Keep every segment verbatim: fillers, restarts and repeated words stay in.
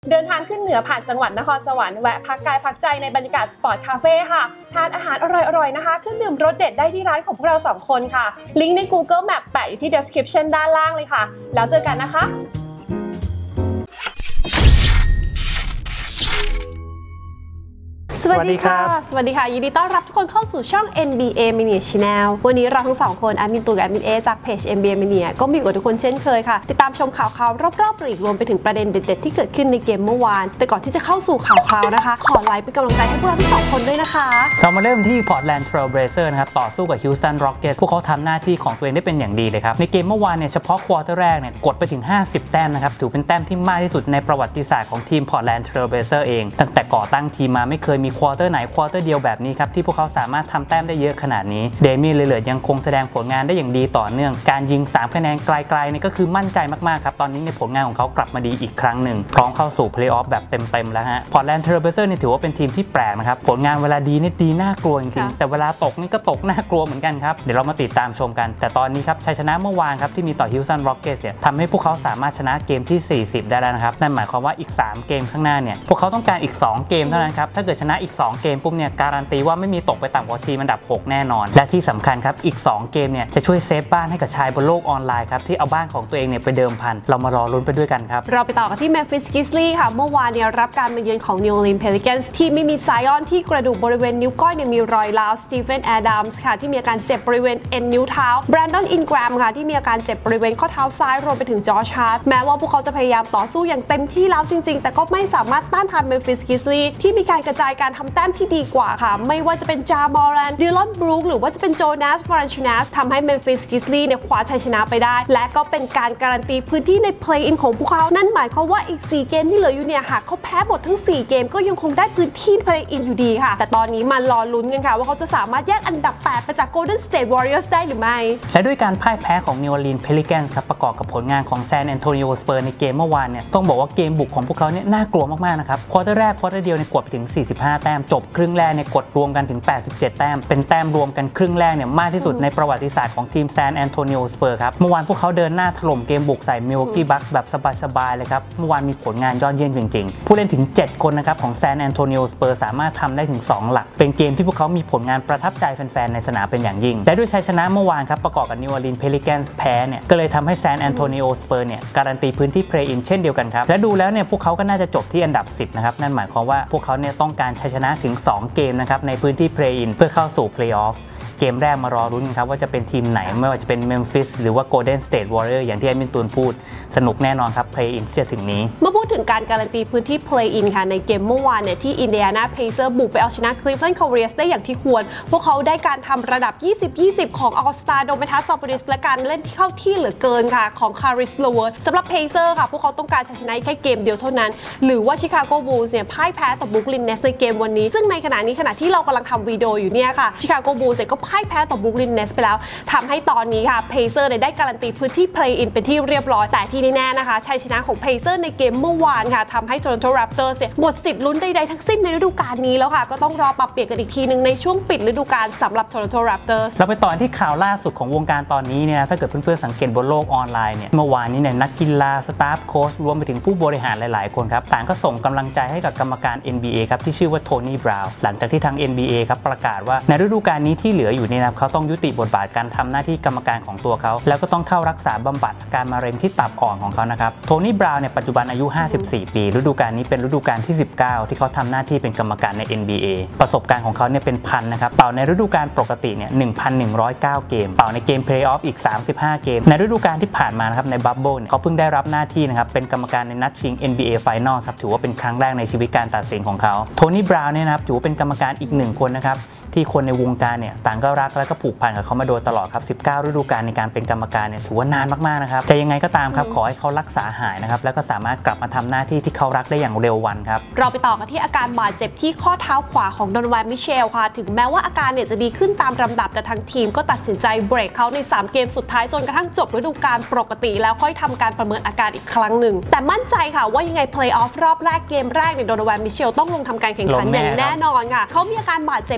เดินทางขึ้นเหนือผ่านจังหวัดนครสวรรค์แวะพักกายพักใจในบรรยากาศสปอร์ตคาเฟ่ค่ะทานอาหารอร่อยๆนะคะเครื่องดื่มรสเด็ดได้ที่ร้านของพวกเราสองคนค่ะลิงก์ใน Google Map แปะอยู่ที่ description ด้านล่างเลยค่ะแล้วเจอกันนะคะสวัสดีค่ะสวัสดีค่ะยินดีต้อนรับทุกคนเข้าสู่ช่อง เอ็น บี เอ Mania Channel วันนี้เราทั้งสองคนแอดมินตูนกับแอดมินเอจากเพจ เอ็น บี เอ Mania ก็มีกับทุกคนเช่นเคยค่ะติดตามชมข่าวคราวรอบๆลีกรวมไปถึงประเด็นเด็ดๆที่เกิดขึ้นในเกมเมื่อวานแต่ก่อนที่จะเข้าสู่ข่าวคราวนะคะขอไลค์เป็นกำลังใจให้พวกเราทั้งสองคนด้วยนะคะเรามาเริ่มที่ Portland Trail Blazers นะครับต่อสู้กับ Houston Rockets พวกเขาทำหน้าที่ของตัวเองได้เป็นอย่างดีเลยครับในเกมเมื่อวานเนี่ยเฉพาะควอเตอร์แรกเนี่ยกดไปถึงห้าสิบแต้มนะครับถือเป็นแต้มที่มากที่สุดในประวัติศาสตร์ของทีม Portland Trail Blazers เองตั้งแต่ก่อตั้งทีมมาไม่เคยมีควอเตอร์ไหนควอเตอร์เดียวแบบนี้ครับที่พวกเขาสามารถทำแต้มได้เยอะขนาดนี้เดมี่ลิลเลอร์ยังคงแสดงผลงานได้อย่างดีต่อเนื่องการยิงสามคะแนนไกลๆนี่ก็คือมั่นใจมากๆครับตอนนี้ในผลงานของเขากลับมาดีอีกครั้งหนึ่งพร้อมเข้าสู่เพลย์ออฟแบบเต็มๆแล้วฮะ Portland Trail Blazers นี่ถือว่าเป็นทีมที่แปลกนะครับผลงานเวลาดีนี่ดีน่ากลัวจริงๆแต่เวลาตกนี่ก็ตกน่ากลัวเหมือนกันครับเดี๋ยวเรามาติดตามชมกันแต่ตอนนี้ครับชัยชนะเมื่อวานครับที่มีต่อ Houston Rockets เนี่ยทำให้พวกเขาสามารถชนะเกมที่สี่สิบได้แล้วนะครับนั่นหมายความว่าอีกสามเกมข้างหน้าเนี่ยพวกเขาต้องการอีกสองเกมเท่านั้นครับถ้าเกิดชนะอีกสองเกมปุ๊บเนี่ยการันตีว่าไม่มีตกไปต่ำกว่าทีมอันดับหกแน่นอนและที่สำคัญครับอีกสองเกมเนี่ยจะช่วยเซฟบ้านให้กับชายบนโลกออนไลน์ครับที่เอาบ้านของตัวเองเนี่ยไปเดิมพันเรามารอลุ้นไปด้วยกันครับเราไปต่อกันที่ Memphis Grizzlies ค่ะเมื่อวานเนี่ยรับการมาเยือนของ New Orleans Pelicans ที่ไม่มีไซออนที่กระดูกบริเวณนิ้วก้อยเนี่ยมีรอยร้าว Steven Adams ค่ะที่มีอาการเจ็บบริเวณเอ็นนิ้วเท้า Brandon Ingram ค่ะที่มีอาการเจ็บบริเวณข้อเท้าซ้ายรวมไปถึง Josh Hart แม้ว่าพวกเขาจะพยายามต่อสู้อย่างเต็มที่แล้วจริงๆแต่ก็ไม่สามารถต้านทาน Memphis Grizzlies ที่มีการกระจายการทำแต้มที่ดีกว่าค่ะไม่ว่าจะเป็น Ja Morant Dillon Brooks หรือว่าจะเป็น Jonas Valanciunas ทำให้ Memphis Grizzlies เนี่ยคว้าชัยชนะไปได้และก็เป็นการการันตีพื้นที่ใน Play-in ของพวกเขานั่นหมายความว่าอีกสี่เกมที่เหลืออยู่เนี่ยหากเขาแพ้หมดทั้งสี่เกมก็ยังคงได้พื้นที่ Play-in อยู่ดีค่ะแต่ตอนนี้มารอลุ้นกันค่ะว่าเขาจะสามารถแยกอันดับแปดไปจาก Golden State Warriors ได้หรือไม่และด้วยการพ่ายแพ้ของ New Orleans Pelicans ครับประกอบกับผลงานของ San Antonio Spurs ในเกมเมื่อวานเนี่ยต้องบอกว่าเกมบุกของพวกเขาเนี่ยน่ากลัวมากๆนะครับควอเตอร์แรกควอเตอร์เดียวเนี่ยกดไปถึงสี่สิบห้าแต้มจบครึ่งแรกเนี่ยกดรวมกันถึงแปดสิบเจ็ดแต้มเป็นแต้มรวมกันครึ่งแรกเนี่ยมากที่สุดในประวัติศาสตร์ของทีม San Antonio Spurs ครับเมื่อวานพวกเขาเดินหน้าถล่มเกมบุกใส่ Milwaukee Bucks แบบสบายๆเลยครับเมื่อวานมีผลงานยอดเยี่ยมจริงๆผู้เล่นถึงเจ็ดคนนะครับของ San Antonio Spurs สามารถทำได้ถึงสองหลักเป็นเกมที่พวกเขามีผลงานประทับใจแฟนๆในสนามเป็นอย่างยิ่งและด้วยชัยชนะเมื่อวานครับประกอบกับ New Orleans Pelicans แพ้เนี่ยก็เลยทำให้ San Antonio Spurs เนี่ยการันตีพื้นที่ Play-in เช่นเดียวกันครับและดูแล้วเนี่ยพวกเขาก็น่าจะจบที่อันดับสิบนะครับนั่นหมายความว่าพวกเขาเนี่ยต้องการชัยชนะถึงสองเกมนะครับในพื้นที่ Play-in เพื่อเข้าสู่ Play-offเกมแรกมารอรุ้นครับว่าจะเป็นทีมไหนไม่ว่าจะเป็น Memphis หรือว่า Golden State Warriors อย่างที่แอดมินตูนพูดสนุกแน่นอนครับ Play-in ที่จะถึงนี้เมื่อพูดถึงการการันตีพื้นที่ Play-in ค่ะในเกมเมื่อวานเนี่ยที่ Indiana Pacers บุกไปเอาชนะ Cleveland Cavaliers ได้อย่างที่ควรพวกเขาได้การทำระดับ ยี่สิบ ยี่สิบ ของ All-Star Domantas Sabonis และการเล่นที่เข้าที่เหลือเกินค่ะของ Caris LeVert สำหรับ Pacers ค่ะพวกเขาต้องการชนะแค่เกมเดียวเท่านั้นหรือว่า Chicago Bulls เนี่ยพ่ายแพ้ต่อ Brooklyn Nets ในเกมวันนี้ซึ่งในขณะนี้ขณะที่เรากำลังทำวิดีโออยู่เนี่ยค่ะ Chicago Bulls ก็พ่ายแพ้ต่อ Brooklyn Nets ไปแล้วทำให้ตอนนี้ค่ะ Pacers ได้การันตีพื้นที่ Play-in เป็นที่เรียบร้อยแต่ที่แน่ๆนะคะชัยชนะของ Pacers ในเกมเมื่อวานค่ะทำให้ Toronto Raptors หมดสิทธิ์ลุ้นใดๆทั้งสิ้นในฤดูกาลนี้แล้วค่ะก็ต้องรอปรับเปลี่ยนกันอีกทีนึงในช่วงปิดฤดูกาลสำหรับ Toronto Raptors เราไปต่อที่ข่าวล่าสุดของวงการตอนนี้เนี่ยถ้าเกิดเพื่อนๆสังเกตบนโลกออนไลน์เนี่ยเมื่อวานนี้เนี่ยนักกีฬาสตาฟโค้ชรวมไปถึงผู้บริหารหลายๆคนครับต่างก็ส่งกำลังใจให้กับกรรมการ เอ็น บี เอ ครับที่ชื่อว่าโทนี่บราวน์หลังจากที่ทาง เอ็น บี เอ ครับประกาศว่าในฤดูกาลนี้ที่เหลืออยู่เนี่ยนะเขาต้องยุติบทบาทการทำหน้าที่กรรมการของตัวเขาแล้วก็ต้องเข้ารักษาบำบัดอาการมะเร็งที่ตับอ่อนของเขานะครับโทนี่บราวน์เนี่ยปัจจุบันอายุห้าสิบสี่ปีฤดูกาลนี้เป็นฤดูกาลที่สิบเก้าที่เขาทำหน้าที่เป็นกรรมการใน เอ็น บี เอ ประสบการณ์ของเขาเนี่ยเป็นพันนะครับเป่าในฤดูกาลปกติเนี่ย หนึ่งพันหนึ่งร้อยเก้า เกมเป่าในเกมเพลย์ออฟอีกสามสิบห้าเกมในฤดูกาลที่ผ่านมานะครับในบับเบิ้ลเนี่ยเขาเพิ่งได้รับหน้าที่นะครับเป็นกรรมการในนัดชิง เอ็น บี เอ Finals ครับถือว่าเป็นครั้งแรกในชีวิตการตัดสินของเขาโทนี่บราวน์เนี่ยนะครับถือว่าเป็นกรรมการอีกหนึ่งคนนะครับที่คนในวงการเนี่ยต่างก็รักและก็ผูกพันกับเขามาโดยตลอดครับสิบเก้าฤดูกาลในการเป็นกรรมการเนี่ยถือว่านานมากๆนะครับจะยังไงก็ตามครับขอให้เขารักษาหายนะครับแล้วก็สามารถกลับมาทำหน้าที่ที่เขารักได้อย่างเร็ววันครับเราไปต่อกันที่อาการบาดเจ็บที่ข้อเท้าขวาของโดนวานมิเชลค่ะถึงแม้ว่าอาการเนี่ยจะดีขึ้นตามลำดับแต่ทางทีมก็ตัดสินใจเบรกเขาในสามเกมสุดท้ายจนกระทั่งจบฤดูกาลปกติแล้วค่อยทำการประเมินอาการอีกครั้งหนึ่งแต่มั่นใจค่ะว่ายังไงเพลย์ออฟรอบแรกเกมแรกเนี่ยโดนวานมิเชลต้องลงทำการแข่งขันอย่างแน่นอนค่ะเขามีอาการบาดเจ็บที่ข้อเท้า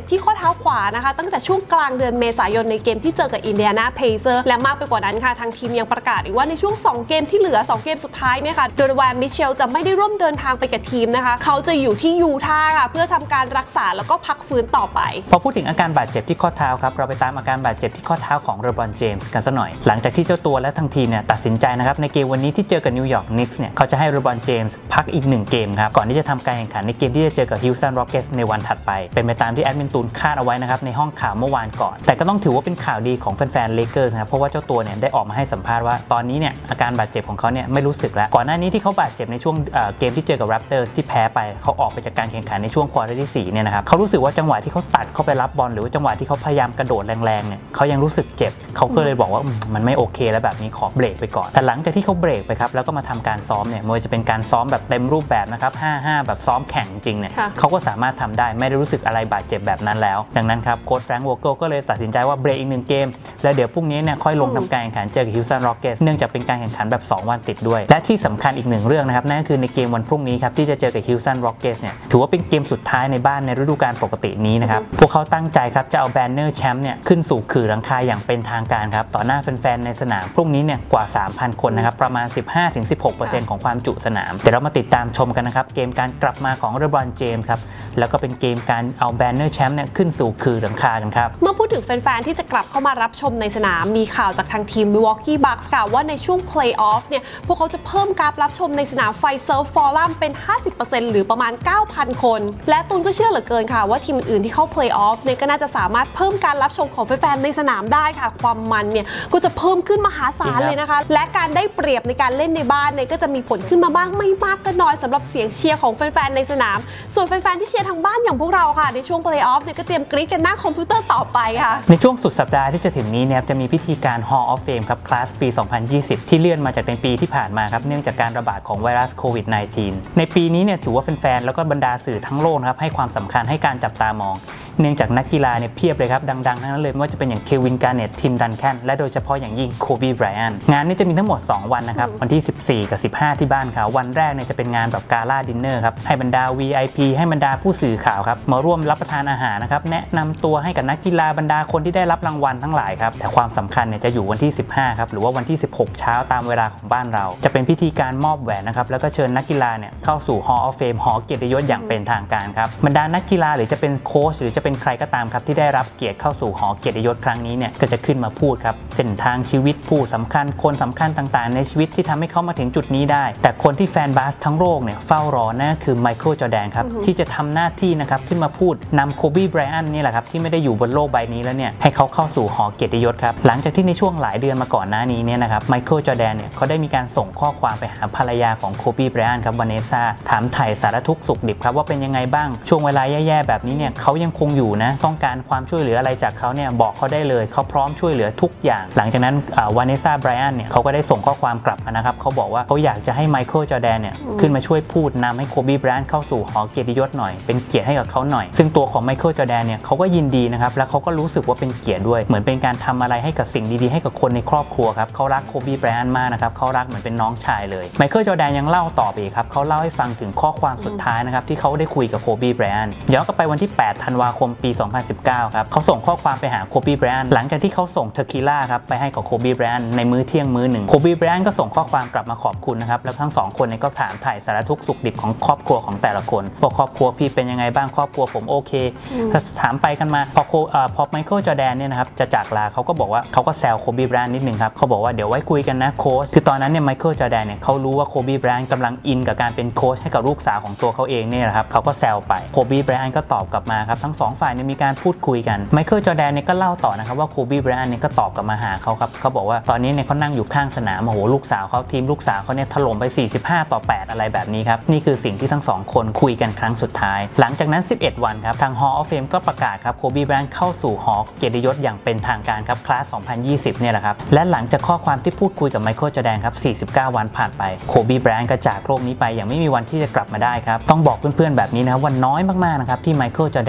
ท้าขวานะคะตั้งแต่ช่วงกลางเดือนเมษายนในเกมที่เจอกับอินเดียนาเพเซอร์และมากไปกว่านั้นค่ะทางทีมยังประกาศอีกว่าในช่วงสองเกมที่เหลือสองเกมสุดท้ายเนี่ยค่ะโดนแวนมิเชลจะไม่ได้ร่วมเดินทางไปกับทีมนะคะเขาจะอยู่ที่ยูทาห์ค่ะเพื่อทำการรักษาแล้วก็พักฟื้นต่อไปพอพูดถึงอาการบาดเจ็บที่ข้อเท้าครับเราไปตามอาการบาดเจ็บที่ข้อเท้าของเลบรอนเจมส์กันสักหน่อยหลังจากที่เจ้าตัวและทางทีมเนี่ยตัดสินใจนะครับในเกมวันนี้ที่เจอกับนิวยอร์กนิกส์เนี่ยเขาจะให้เลบรอนเจมส์พักอีกหนึ่งเกมครับก่อนที่จะทำการแข่งขันในเกมที่จะเจอกับฮิวสตันร็อกเก็ตส์ในวันถัดไปเป็นไปตามที่แอดมินตูนคาดเอาไว้นะครับในห้องข่าวเมื่อวานก่อนแต่ก็ต้องถือว่าเป็นข่าวดีของแฟนๆเลเกอร์สนะครับเพราะว่าเจ้าตัวเนี่ยได้ออกมาให้สัมภาษณ์ว่าตอนนี้เนี่ยอาการบาดเจ็บของเขาเนี่ยไม่รู้สึกแล้วก่อนหน้านี้ที่เขาบาดเจ็บในช่วงเกมที่เจอกับแรปเตอร์ที่แพ้ไปเขาออกไปจากการแข่งขันในช่วงควอเตอร์ที่สี่เนี่ยนะครับเขารู้สึกว่าจังหวะที่เขาตัดเข้าไปรับบอลหรือว่าจังหวะที่เขาพยายามกระโดดแรงๆเนี่ยเขายังรู้สึกเจ็บเขาก็เลยบอกว่ามันไม่โอเคแล้วแบบนี้ขอเบรกไปก่อนแต่หลังจากที่เขาเบรกไปครับแล้วก็มาทำการซ้อมเนี่ยไม่ว่าจะเป็นการซ้อมแบบเต็มรูปแบบนะครับห้าห้าแบบซ้อมแข่งจริงเนี่ยเขาก็สามารถทำได้ไม่ได้รู้สึกอะไรบาดเจ็บแบบนั้นแล้วดังนั้นครับโค้ชแฟรงค์วอร์เกิลก็เลยตัดสินใจว่าเบรกอีกหนึ่งเกมแล้วเดี๋ยวพรุ่งนี้เนี่ยค่อยลงทำการแข่งขันเจอกับฮิวสตันร็อกเก็ตส์เนื่องจากเป็นการแข่งขันแบบสองวันติดด้วยและที่สำคัญอีกหนึ่งเรื่องนะครับนั่นก็คือในเกมวันพรุ่งนี้ครับที่จะเจอกับฮิวสตันร็อกเก็ตส์เนี่ยถือว่าเป็นเกมสุดท้ายในบ้านในฤดูกาลปกตินี้นะครับพวกเขาตั้งใจครับจะเอาแบนเนอร์แชมป์เนี่ยขึ้นสู่ขื่อหลังคาอย่างเป็นทางการครับต่อหน้าแฟนๆในสนามพรุ่งนี้เนี่ยกว่า สามพัน คนนะครับประมาณ สิบห้าถึงสิบหกเปอร์เซ็นต์ ของความจุสนามเดี๋ยวเรามาติดตามชมกันนะครับเกมการกลับมาของเลบรอนเจมส์ครับแล้วก็เป็นเกมการเอาแบนเนอร์แชมป์เนี่ยขึ้นสู่ขื่อหลังคากันครับเมื่อพูดถึงแฟนๆที่จะกลับเข้ามารับชมในสนามมีข่าวจากทางทีม Milwaukee Bucks ค่ะว่าในช่วงเพลย์ออฟเนี่ยพวกเขาจะเพิ่มการรับชมในสนามไฟเซิร์ฟฟอรัมเป็น ห้าสิบเปอร์เซ็นต์ หรือประมาณ เก้าพัน คนและตูนก็เชื่อเหลือเกินค่ะว่าทีมอื่นๆที่เข้าเพลย์ออฟเนี่ยก็น่าจะสามารถเพิ่มการรับชมของแฟนๆในสนามได้ค่ะความมันเนี่ยก็จะเพิ่มขึ้นมหาศาลเลยนะคะและการได้เปรียบในการเล่นในบ้านเนี่ยก็จะมีผลขึ้นมาบ้างไม่มากก็น้อยสำหรับเสียงเชียร์ของแฟนๆในสนามส่วนแฟนๆที่เชียร์ทางบ้านอย่างพวกเราค่ะในช่วงเพลย์ออฟเนี่ยก็เตรียมกรี๊ดกันหน้าคอมพิวเตอร์ต่อไปค่ะในช่วงสุดสัปดาห์ที่จะถึงนี้เนี่ยจะมีพิธีการ Hall of Fame ครับคลาสปี สองพันยี่สิบ ที่เลื่อนมาจากในปีที่ผ่านมาครับเนื่องจากการระบาดของไวรัสโควิด สิบเก้า ในปีนี้เนี่ยถือว่าแฟนๆแล้วก็บรรดาสื่อทั้งโลกครับให้ความสำคัญให้การจับตามองเนื่องจากนักกีฬาเนี่ยเพียบเลยครับดังๆทั้งนั้นเลยไม่ว่าจะเป็นอย่างเควินการ์เน็ตทิมดันแคนและโดยเฉพาะอย่างยิ่งโคบีไบรอันงานนี้จะมีทั้งหมดสองวันนะครับวันที่สิบสี่กับสิบห้าที่บ้านเขาวันแรกเนี่ยจะเป็นงานแบบกาล่าดินเนอร์ครับให้บรรดา วี ไอ พี ให้บรรดาผู้สื่อข่าวครับมาร่วมรับประทานอาหารนะครับแนะนำตัวให้กับนักกีฬาบรรดาคนที่ได้รับรางวัลทั้งหลายครับแต่ความสำคัญเนี่ยจะอยู่วันที่สิบห้าครับหรือว่าวันที่สิบหกเช้าตามเวลาของบ้านเราจะเป็นพิธีการมอบแหวนนะครับแล้วก็เชิญนักกีฬาเนี่ยเข้าสู่ Hall of Fame หอเกียรติยศอย่างเป็นทางการครับบรรดานักกีฬาหรือจะเป็นโค้ชหรือจะเป็นใครก็ตามครับที่ได้รับเกียรติเข้าสู่หอเกียรติยศครั้งนี้เนี่ยก็จะขึ้นมาพูดครับเส้นทางชีวิตผู้สำคัญคนสำคัญต่างๆในชีวิตที่ทำให้เขามาถึงจุดนี้ได้แต่คนที่แฟนบาสทั้งโลกเนี่ยเฝ้ารอนั่นคือไมเคิลจอร์แดนครับที่จะทำหน้าที่นะครับขึ้นมาพูดนำโคบีไบรอันนี่แหละครับที่ไม่ได้อยู่บนโลกใบนี้แล้วเนี่ยให้เขาเข้าสู่หอเกียรติยศครับหลังจากที่ในช่วงหลายเดือนมาก่อนหน้านี้เนี่ยนะครับไมเคิลจอร์แดนเนี่ยเขาได้มีการส่งข้อความไปหาภรรยาของโคบีไบรอันครับวาเนซ่าถามไถ่สารทุกข์สุขดิบครับว่าเป็นยังไงบ้างช่วงเวลาแย่ๆแบบนี้เนี่ยเขายังคงอยู่นะต้องการความช่วยเหลืออะไรจากเขาเนี่ยบอกเขาได้เลยเขาพร้อมช่วยเหลือทุกอย่างหลังจากนั้นวาเนซ่าไบรอันเนี่ยเขาก็ได้ส่งข้อความกลับมานะครับเขาบอกว่าเขาอยากจะให้ไมเคิลจอร์แดนเนี่ยขึ้นมาช่วยพูดนำให้โคบีไบรอันเข้าสู่หอเกียรติยศหน่อยเป็นเกียรติให้กับเขาหน่อยซึ่งตัวของไมเคิลจอร์แดนเนี่ยเขาก็ยินดีนะครับและเขาก็รู้สึกว่าเป็นเกียรติด้วยเหมือนเป็นการทำอะไรให้กับสิ่งดีๆให้กับคนในครอบครัวครับเขารักโคบีไบรอันมากนะครับเขารักเหมือนเป็นน้องชายเลยไมเคิลจอร์แดนยังเล่าต่อไปอีกครับเขาเล่าให้ฟังถึงข้อความสุดท้ายนะครับที่เขาได้คุยกับโคบีไบรอันย้อนกลับไปวันที่แปดธันวาคมปีสองพันสิบเก้าครับเขาส่งข้อความไปหาโคบีไบรอันหลังจากที่เขาส่งเทอร์คิล่าครับไปให้กับโคบีไบรอันในมื้อเที่ยงมื้อหนึ่งโคบีไบรอันก็ส่งข้อความกลับมาขอบคุณนะครับแล้วทั้งสองคนเนี่ยก็ถามถ่ายสารทุกข์สุขดิบของครอบครัวของแต่ละคนบอกครอบครัวพี่เป็นยังไงบ้างครอบครัวผมโอเคถามไปกันมาพอพอไมเคิลจอร์แดนเนี่ยนะครับจะจากลาเขาก็บอกว่าเขาก็แซวโคบีไบรอันนิดนึงครับเขาบอกว่าเดี๋ยวไว้คุยกันนะโค้ชคือตอนนั้นเนี่ยไมเคิลจอร์แดนเนี่ยเขารู้ว่าโคบีไบรอันกำลังอินกับการเป็นโค้ชให้กับลูกสาวของตัวเขาเองเนี่ยนะครับเขาก็แซวไปโคบีไบรอันก็ตอบกลับมาครับทั้งสองฝ่ายเนี่ยมีการพูดคุยกันไมเคิลจอร์แดนเนี่ยก็เล่าต่อนะครับว่าโคบีไบรอันเนี่ยก็ตอบกลับมาหาเขาครับเขาบอกว่าตอนนี้เนี่ยเขานั่งอยู่ข้างสนามโอ้โหลูกสาวเขาทีมลูกสาวเขาเนี่ยถล่มไปสี่สิบห้าต่อแปดอะไรแบบนี้ครับนี่คือสิ่งที่ทั้งสองคนคุยกันครั้งสุดท้ายหลังจากนั้นสิบเอ็ดวันครับทาง Hall of Fame ก็ประกาศครับโคบีไบรอันเข้าสู่หอเกียรติยศอย่างเป็นทางการครับคลาสสองพันยี่สิบเนี่ยแหละครับและหลังจากข้อความที่พูดคุยกับไมเคิลจอร์แดนครับสี่สิบเก้าวันผ่านไปโคบีไบรอันก็จากโลกนี้ไปอย่างไม่มีวันที่จะกลับมาได้ครับต้องบอกเพื่อนๆแบบนี้นะครับว่าน้อยมากๆนะครับที่ไมเคิลจอร์แดนเนี่ย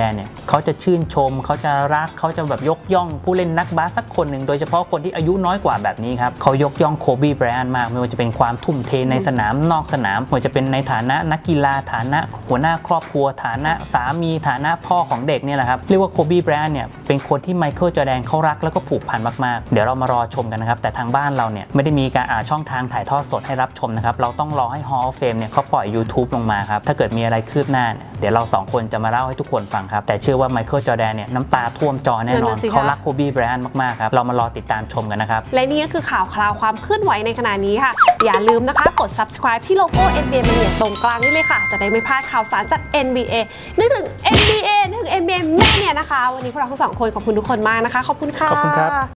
เขาจะชื่นชมเขาจะรักเขาจะแบบยกย่องผู้เล่นนักบาสสักคนหนึ่งโดยเฉพาะคนที่อายุน้อยกว่าแบบนี้ครับเขายกย่องโคบีไบรอันมากไม่ว่าจะเป็นความทุ่มเทในสนามนอกสนามไม่ว่าจะเป็นในฐานะนักกีฬาฐานะหัวหน้าครอบครัวฐานะสามีฐานะพ่อของเด็กเนี่ยแหละครับเรียกว่าโคบีไบรอันเนี่ยเป็นคนที่ไมเคิลจอร์แดนเขารักแล้วก็ผูกพันมากๆเดี๋ยวเรามารอชมกันนะครับแต่ทางบ้านเราเนี่ยไม่ได้มีการอ่าช่องทางถ่ายทอดสดให้รับชมนะครับเราต้องรอให้ Hall of Fame เนี่ยเขาปล่อย YouTube ลงมาครับถ้าเกิดมีอะไรคืบหน้าเนี่ยเดี๋ยวเราสองคนจะมาเล่าให้ทุกคนฟังครับแต่เชื่อว่าไมเคิลจอร์แดนเนี่ยน้ำตาท่วมจอแน่นอนเขารักโคบีไบรอันมากๆครับเรามารอติดตามชมกันนะครับและนี่ก็คือข่าวคราวความเคลื่อนไหวในขณะนี้ค่ะอย่าลืมนะคะกด Subscribe ที่โลโก้ เอ็น บี เอ Mania ตรงกลางนี่เลยค่ะจะได้ไม่พลาดข่าวสารจาก เอ็น บี เอ นึกถึง เอ็น บี เอ นึกถึง เอ็น บี เอ Mania นะคะวันนี้พวกเราทั้งสองคนขอบคุณทุกคนมากนะคะขอบคุณค่ะขอบคุณครับ